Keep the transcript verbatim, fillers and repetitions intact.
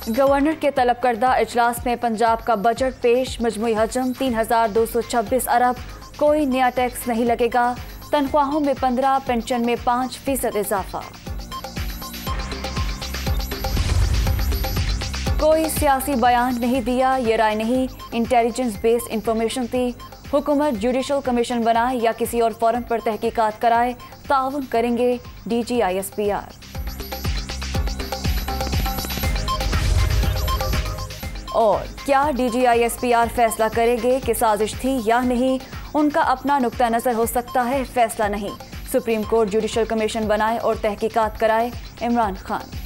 Governor के तलब करदा इजलास में पंजाब का बजट पेश। मजमूई हजम तीन हजार दो सौ छब्बीस अरब। कोई नया टैक्स नहीं लगेगा। तनख्वाहों में पंद्रह, पेंशन में पाँच फीसद इजाफा। कोई सियासी बयान नहीं दिया, ये राय नहीं, इंटेलिजेंस बेस्ड इंफॉर्मेशन थी। हुकूमत जुडिशल कमीशन बनाए या किसी और फॉरम पर तहकीकात कराए, ताउन करेंगे D G I S P R. और क्या D G I S P R फैसला करेंगे कि साजिश थी या नहीं? उनका अपना नुक्ता नज़र हो सकता है, फैसला नहीं। सुप्रीम कोर्ट जुडिशल कमीशन बनाए और तहकीकात कराए, इमरान खान।